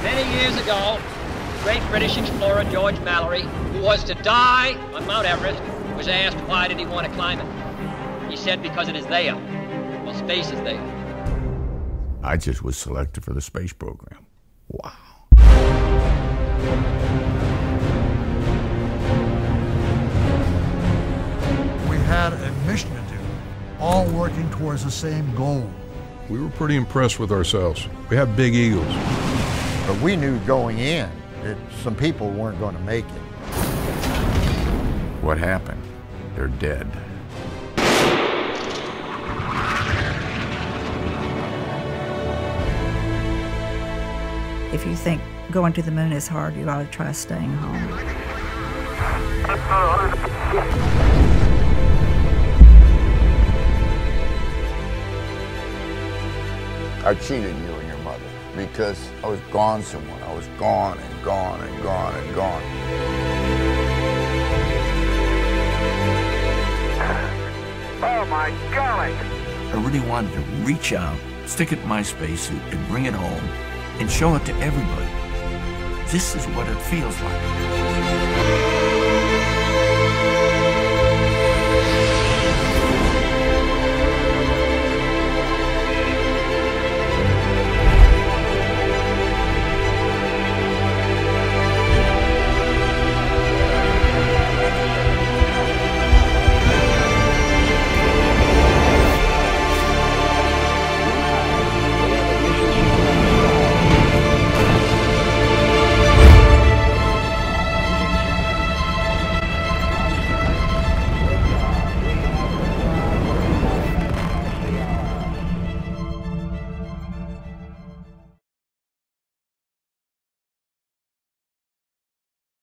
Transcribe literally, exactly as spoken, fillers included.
Many years ago, great British explorer George Mallory, who was to die on Mount Everest, was asked why did he want to climb it. He said because it is there. Well, space is there. I just was selected for the space program. Wow. We had a mission to do, all working towards the same goal. We were pretty impressed with ourselves. We have big egos. But we knew going in that some people weren't going to make it. What happened? They're dead. If you think going to the moon is hard, you ought to try staying home. I cheated you and your mother because I was gone somewhere. I was gone and gone and gone and gone. Oh my golly! I really wanted to reach out, stick it in my spacesuit and bring it home and show it to everybody. This is what it feels like.